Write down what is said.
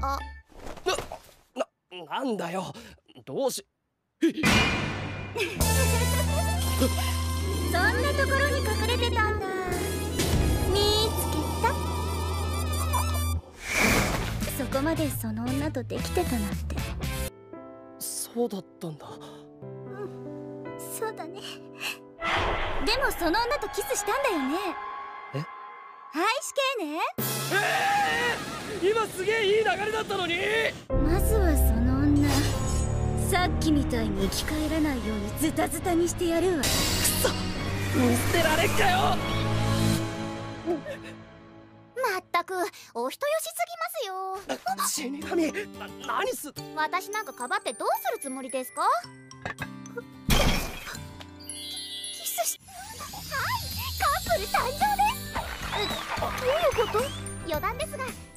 あ、 なんだよ、どうしそんなところに隠れてたんだ。見つけた。そこまでその女とできてたなんて。 そうだったんだ。 そうだね。でもその女とキスしたんだよね。 え？ はい死刑ね。 今すげえいい流れだったのに。 まずはその女、さっきみたいに生き返らないようにズタズタにしてやるわ。くそ、 見捨てられっかよ。 まったくお人よしすぎますよ。 死神、何す。 私なんかかばってどうするつもりですか？キスし、はい、カップル誕生です。どういうこと？余談ですが